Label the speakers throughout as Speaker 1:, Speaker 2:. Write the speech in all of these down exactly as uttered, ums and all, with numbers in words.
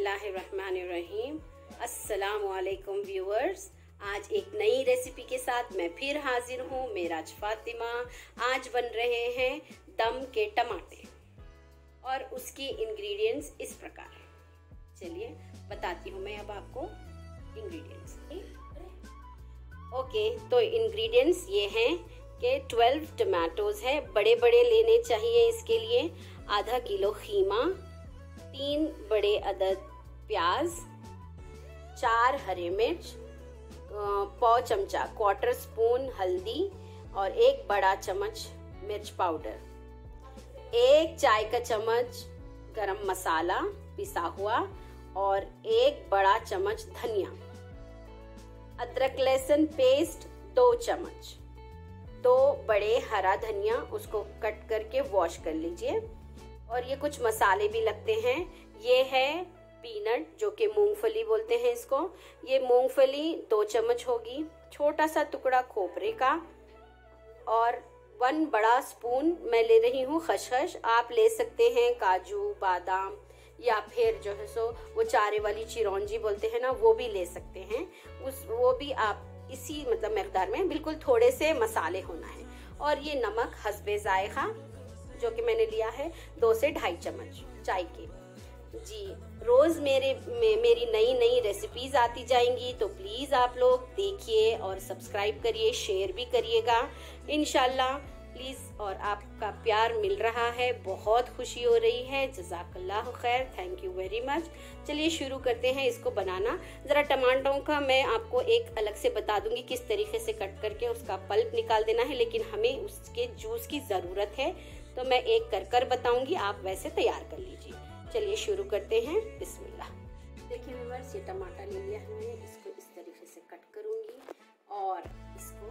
Speaker 1: बिस्मिल्लाहिर्रहमानिर्रहीम। अस्सलाम वालेकुम व्यूअर्स। आज एक नई रेसिपी के साथ मैं फिर हाजिर हूँ। मेराज फातिमा। आज बन रहे हैं दम के टमाटे और उसकी इंग्रेडिएंट्स इस प्रकार है। चलिए बताती हूँ मैं अब आपको इंग्रेडिएंट्स। ओके, तो इंग्रेडिएंट्स ये हैं कि ट्वेल्व टमाटोज है, बड़े बड़े लेने चाहिए इसके लिए। आधा किलो खीमा, तीन बड़े अदद प्याज, चार हरे मिर्च, पौ चमचा क्वार्टर स्पून हल्दी और एक बड़ा चम्मच मिर्च पाउडर, एक चाय का चम्मच गरम मसाला पिसा हुआ और एक बड़ा चम्मच धनिया, अदरक लहसुन पेस्ट दो चम्मच, दो बड़े हरा धनिया उसको कट करके वॉश कर लीजिए। और ये कुछ मसाले भी लगते हैं। ये है पीनट, जो कि मूंगफली बोलते हैं इसको। ये मूंगफली दो चम्मच होगी, छोटा सा टुकड़ा खोपरे का और वन बड़ा स्पून मैं ले रही हूँ खसखस। आप ले सकते हैं काजू बादाम या फिर जो है सो वो चारे वाली चिरौंजी बोलते हैं ना, वो भी ले सकते हैं। उस वो भी आप इसी मतलब मकदार में, बिल्कुल थोड़े से मसाले होना है। और ये नमक हस्बे जायका जो कि मैंने लिया है दो से ढाई चम्मच चाय के। जी, रोज मेरे मे, मेरी नई नई रेसिपीज आती जाएंगी, तो प्लीज आप लोग देखिए और सब्सक्राइब करिए, शेयर भी करिएगा इंशाल्लाह प्लीज। और आपका प्यार मिल रहा है, बहुत खुशी हो रही है। जज़ाकल्लाह खैर, थैंक यू वेरी मच। चलिए शुरू करते हैं इसको बनाना। जरा टमाटरों का मैं आपको एक अलग से बता दूंगी किस तरीके से कट करके उसका पल्प निकाल देना है, लेकिन हमें उसके जूस की जरूरत है, तो मैं एक कर कर बताऊंगी, आप वैसे तैयार कर लीजिए। चलिए शुरू करते हैं। बिस्मिल्लाह। देखिए व्यूअर्स, ये टमाटर ले लिया है मैंने, इसको इस तरीके से कट करूंगी और इसको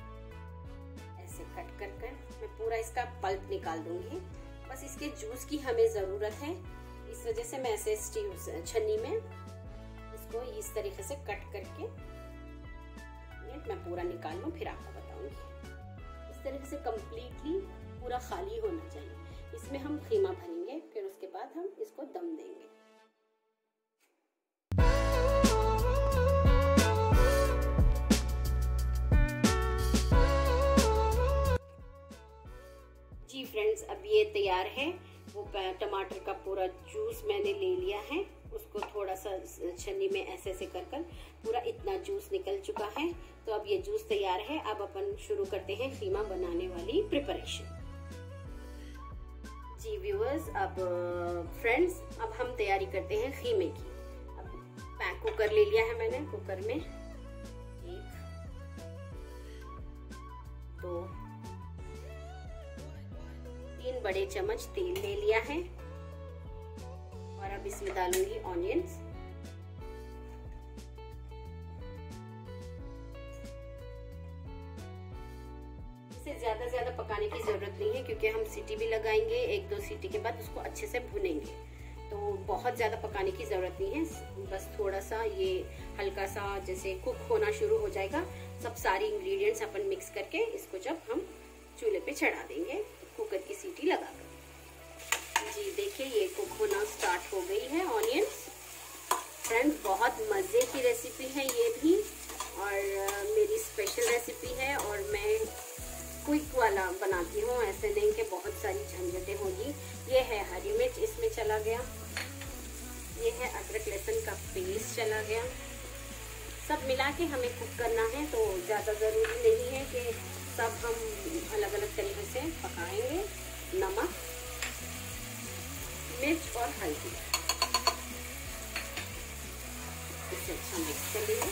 Speaker 1: ऐसे कट कर कर मैं पूरा इसका पल्प निकाल दूंगी। बस इसके जूस की हमें जरूरत है, इस वजह से मैं ऐसे स्टीव छन्नी में इसको इस तरीके से कट करके मैं पूरा निकाल लूँ, फिर आपको बताऊंगी। इस तरीके से कंप्लीटली पूरा खाली होना चाहिए। इसमें हम खीमा भरेंगे, फिर उसके बाद हम इसको दम देंगे। जी फ्रेंड्स, अब ये तैयार है। वो टमाटर का पूरा जूस मैंने ले लिया है, उसको थोड़ा सा छन्नी में ऐसे ऐसे कर कर पूरा इतना जूस निकल चुका है। तो अब ये जूस तैयार है। अब अपन शुरू करते हैं खीमा बनाने वाली प्रिपरेशन। जी व्यूअर्स, अब फ्रेंड्स अब हम तैयारी करते हैं खीमे की। अब पैक कुकर ले लिया है मैंने, कुकर में एक दो तीन बड़े चम्मच तेल ले लिया है और अब इसमें डालूंगी ऑनियंस। इसे ज्यादा ज्यादा पकाने की जरूरत नहीं है, क्योंकि हम सीटी भी लगाएंगे। एक दो सीटी के बाद उसको अच्छे से भुनेंगे, तो बहुत ज्यादा पकाने की जरूरत नहीं है। बस थोड़ा सा ये हल्का सा जैसे कुक होना शुरू हो जाएगा, सब सारी इंग्रेडिएंट्स अपन मिक्स करके इसको जब हम चूल्हे पे चढ़ा देंगे कुकर की सीटी लगाकर। जी देखिए, ये कुक होना स्टार्ट हो गई है ऑनियंस। फ्रेंड्स, बहुत मजे की रेसिपी है ये भी, और मेरी स्पेशल रेसिपी है और मैं क्विक वाला बनाती हूँ, ऐसे नहीं कि बहुत सारी झंझटें होगी। ये है हरी मिर्च इसमें चला गया, ये है अदरक लहसुन का पेस्ट चला गया। सब मिला के हमें कुक करना है, तो ज़्यादा ज़रूरी नहीं है कि सब हम अलग अलग तरीके से पकाएंगे। नमक, मिर्च और हल्दी, इसे अच्छा मिक्स कर लेंगे।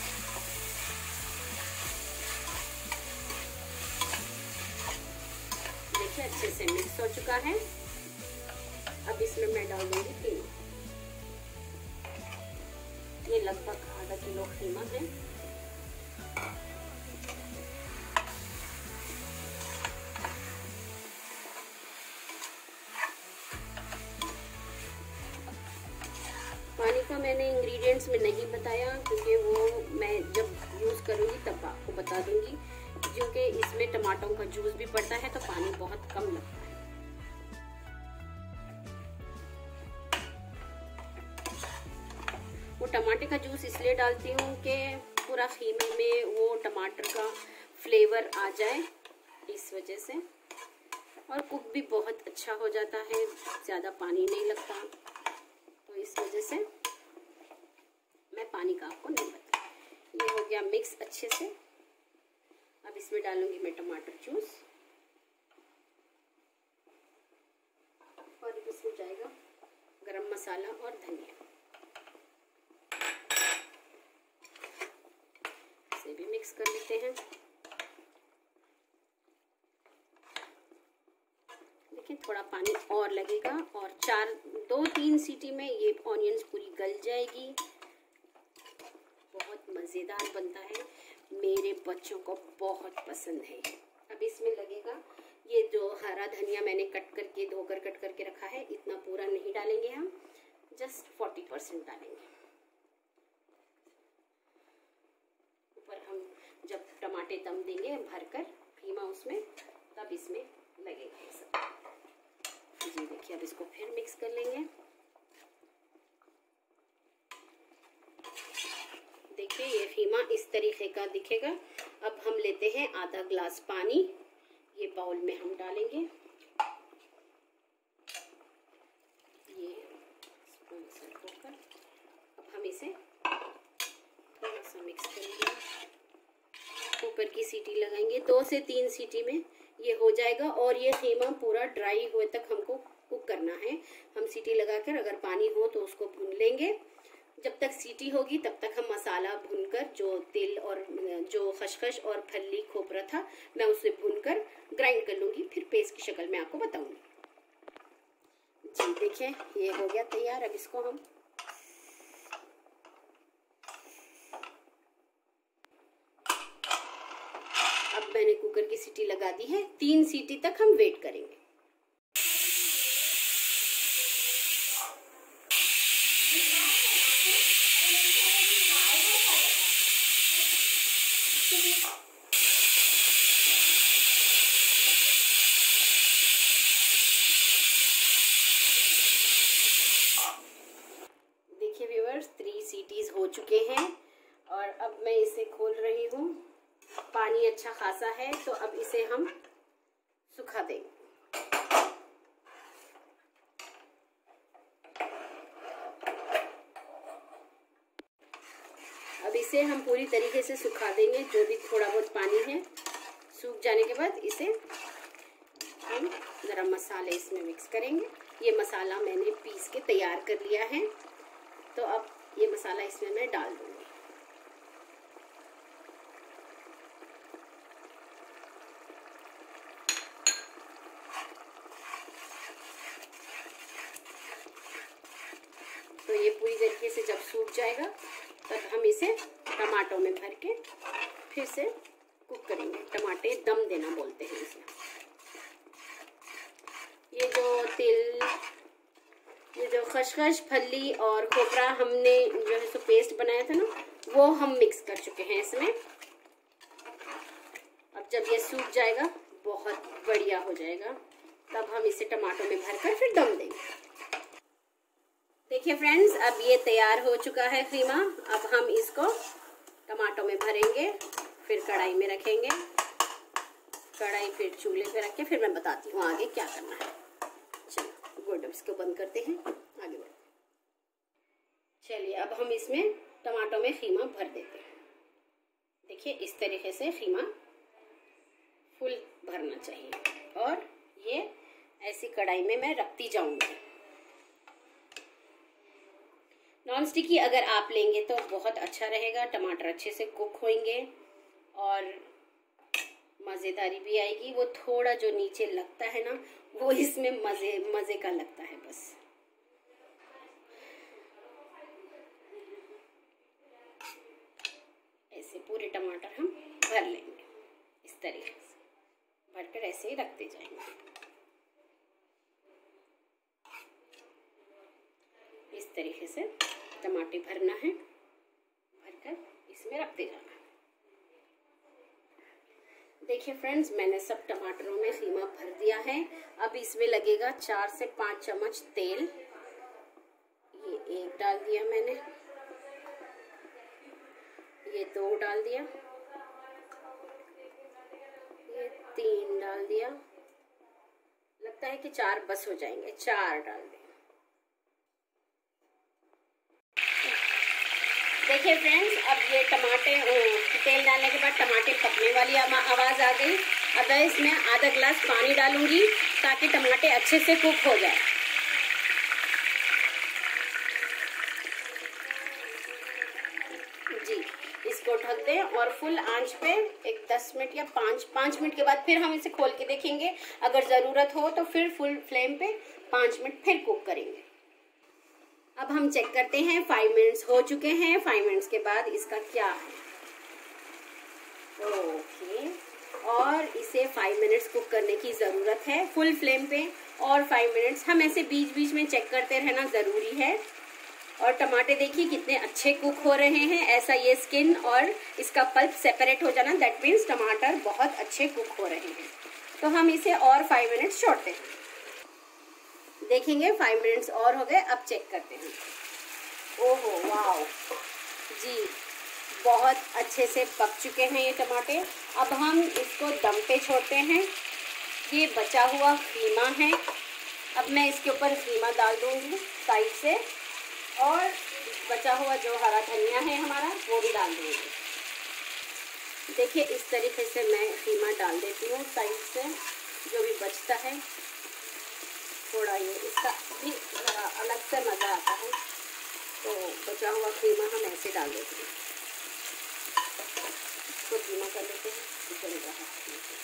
Speaker 1: देखिए अच्छे से मिक्स हो चुका है। अब इसमें मैं डाल दूंगी खीमा। ये लगभग आधा किलो खीमा है। पानी का मैंने इंग्रेडिएंट्स में नहीं बताया, क्योंकि वो मैं जब यूज़ करूँगी तब आपको बता दूंगी, क्योंकि इसमें टमाटरों का जूस भी पड़ता है तो पानी बहुत कम लगता है। टमाटर का जूस इसलिए डालती हूँ कि पूरा खीमे में वो टमाटर का फ्लेवर आ जाए, इस वजह से। और कुक भी बहुत अच्छा हो जाता है, ज़्यादा पानी नहीं लगता, तो इस वजह से मैं पानी का आपको नहीं बता। ये हो गया मिक्स अच्छे से। अब इसमें डालूंगी मैं टमाटर जूस और इसमें जाएगा गरम मसाला और धनिया। इसे भी मिक्स कर लेते हैं। देखिए थोड़ा पानी और लगेगा और चार दो तीन सीटी में ये ऑनियंस पूरी गल जाएगी। बहुत मज़ेदार बनता है, मेरे बच्चों को बहुत पसंद है। अब इसमें लगेगा ये जो हरा धनिया मैंने कट करके धोकर कट करके रखा है, इतना पूरा नहीं डालेंगे हम, जस्ट फोर्टी परसेंट डालेंगे। ऊपर हम जब टमाटे दम देंगे भरकर कीमा उसमें, तब इसमें लगेगा ये सब। जी देखिए, अब इसको फिर मिक्स कर लेंगे। देखिए ये कीमा इस तरीके का दिखेगा। अब हम लेते हैं आधा ग्लास पानी, ये बाउल में हम डालेंगे। ये स्पून से होकर अब हम इसे थोड़ा सा मिक्स करेंगे। कुकर की सीटी लगाएंगे, दो से तीन सीटी में ये हो जाएगा। और ये कीमा पूरा ड्राई हुए तक हमको कुक करना है। हम सीटी लगाकर अगर पानी हो तो उसको भून लेंगे। जब तक सीटी होगी तब तक हम मसाला भूनकर, जो तिल और जो खसखस और फली खोपरा था, मैं उसे भूनकर ग्राइंड कर लूँगी, फिर पेस्ट की शक्ल में आपको बताऊँगी। जी देखिए ये हो गया तैयार। अब इसको हम अब मैंने कुकर की सीटी लगा दी है, तीन सीटी तक हम वेट करेंगे। देखिए व्यूअर्स, थ्री सीटीज हो चुके हैं और अब मैं इसे खोल रही हूँ। पानी अच्छा खासा है, तो अब इसे हम सुखा देंगे। अब इसे हम पूरी तरीके से सुखा देंगे। जो भी थोड़ा बहुत पानी है, सूख जाने के बाद इसे हम गरम मसाले इसमें मिक्स करेंगे। ये मसाला मैंने पीस के तैयार कर लिया है, तो अब ये मसाला इसमें मैं डाल दूंगी। तो ये पूरी तरीके से जब सूख जाएगा तब हम इसे टमाटों में भर के फिर से कुक करेंगे। टमाटे दम देना बोलते हैं इसे। ये जो तिल, ये जो खसखस, फली और खोपरा हमने जो है सो पेस्ट बनाया था ना, वो हम मिक्स कर चुके हैं इसमें। अब जब ये सूख जाएगा, बहुत बढ़िया हो जाएगा, तब हम इसे टमाटों में भरकर फिर दम देंगे। देखिए फ्रेंड्स, अब ये तैयार हो चुका है कीमा। अब हम इसको टमाटों में भरेंगे, फिर कढ़ाई में रखेंगे। कढ़ाई फिर चूल्हे पे रख के फिर मैं बताती हूँ आगे क्या करना है। चलो गुड, इसको बंद करते हैं, आगे बढ़ते। चलिए अब हम इसमें टमाटों में कीमा भर देते हैं। देखिए इस तरीके से कीमा फुल भरना चाहिए और ये ऐसी कढ़ाई में मैं रखती जाऊंगी। नॉन स्टिकी अगर आप लेंगे तो बहुत अच्छा रहेगा, टमाटर अच्छे से कुक होंगे और मज़ेदारी भी आएगी। वो थोड़ा जो नीचे लगता है ना, वो इसमें मज़े मज़े का लगता है बस। ऐसे पूरे टमाटर हम भर लेंगे, इस तरीके से भरकर ऐसे ही रखते जाएंगे। इस तरीके से टमाटर भरना है, भरकर इसमें रखते जाना है। देखिए फ्रेंड्स, मैंने सब टमाटरों में कीमा भर दिया है। अब इसमें लगेगा चार से पाँच चम्मच तेल। ये एक डाल दिया मैंने, ये दो डाल दिया, ये तीन डाल दिया, लगता है कि चार बस हो जाएंगे, चार डाल दिया। देखिए फ्रेंड्स, अब ये टमाटे तेल डालने के बाद टमाटे पकने वाली आवाज आ गई। अब मैं इसमें आधा ग्लास पानी डालूंगी ताकि टमाटे अच्छे से कुक हो जाए। जी, इसको ढक दें और फुल आंच पे एक दस मिनट या पाँच पाँच मिनट के बाद फिर हम इसे खोल के देखेंगे। अगर ज़रूरत हो तो फिर फुल फ्लेम पे पाँच मिनट फिर कुक करेंगे। अब हम चेक करते हैं, फाइव मिनट्स हो चुके हैं। फाइव मिनट्स के बाद इसका क्या है, ओके। और इसे फाइव मिनट्स कुक करने की ज़रूरत है फुल फ्लेम पे, और फाइव मिनट्स हम ऐसे बीच बीच में चेक करते रहना ज़रूरी है। और टमाटे देखिए कितने अच्छे कुक हो रहे हैं। ऐसा ये स्किन और इसका पल्प सेपरेट हो जाना, दैट मीन्स टमाटर बहुत अच्छे कुक हो रहे हैं। तो हम इसे और फाइव मिनट्स छोड़ते हैं। देखेंगे फाइव मिनट्स और हो गए। अब चेक करते हैं। ओहो वाओ जी, बहुत अच्छे से पक चुके हैं ये टमाटे। अब हम इसको दम पे छोड़ते हैं। ये बचा हुआ कीमा है, अब मैं इसके ऊपर कीमा डाल दूंगी साइड से, और बचा हुआ जो हरा धनिया है हमारा वो भी डाल दूंगी। देखिए इस तरीके से मैं कीमा डाल देती हूँ साइड से, जो भी बचता है थोड़ा, ये इसका भी अलग से मज़ा आता है। तो बचा हुआ कीमा हम ऐसे डाल देते हैं, इसको कीमा कर लेते हैं, चल रहा है।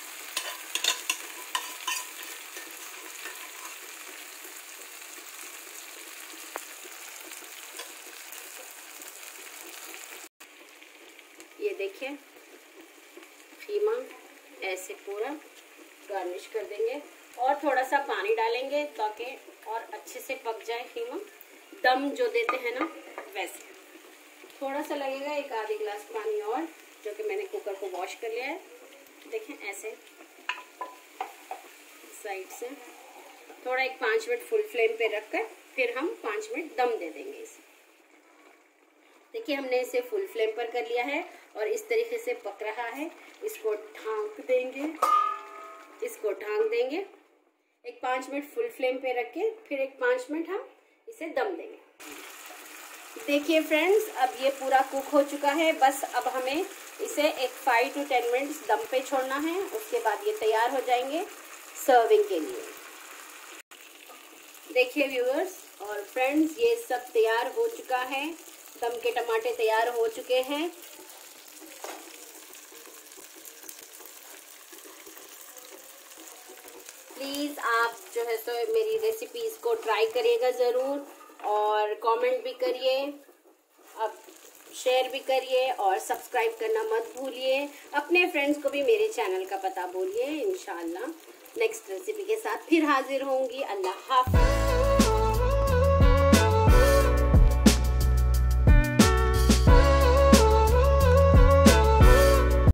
Speaker 1: ये देखिए कीमा ऐसे पूरा गार्निश कर देंगे और थोड़ा सा पानी डालेंगे ताकि और अच्छे से पक जाए कीमा। दम जो देते हैं ना वैसे थोड़ा सा लगेगा, एक आधी गिलास पानी और, जो कि मैंने कुकर को वॉश कर लिया है। देखें ऐसे साइड से थोड़ा एक पाँच मिनट फुल फ्लेम पे रखकर फिर हम पाँच मिनट दम दे देंगे इसे। देखिए हमने इसे फुल फ्लेम पर कर लिया है और इस तरीके से पक रहा है। इसको ढांक देंगे, इसको ढांक देंगे एक पाँच मिनट फुल फ्लेम पे रख के, फिर एक पाँच मिनट हम इसे दम देंगे। देखिए फ्रेंड्स, अब ये पूरा कुक हो चुका है। बस अब हमें इसे एक फाइव टू टेन मिनट्स दम पे छोड़ना है, उसके बाद ये तैयार हो जाएंगे सर्विंग के लिए। देखिए व्यूअर्स और फ्रेंड्स, ये सब तैयार हो चुका है। दम के टमाटे तैयार हो चुके हैं। प्लीज़ आप जो है तो मेरी रेसिपीज़ को ट्राई करिएगा ज़रूर, और कमेंट भी करिए, अब शेयर भी करिए और सब्सक्राइब करना मत भूलिए। अपने फ्रेंड्स को भी मेरे चैनल का पता बोलिए। इंशाल्लाह नेक्स्ट रेसिपी के साथ फिर हाजिर होंगी। अल्लाह हाफ़िज़।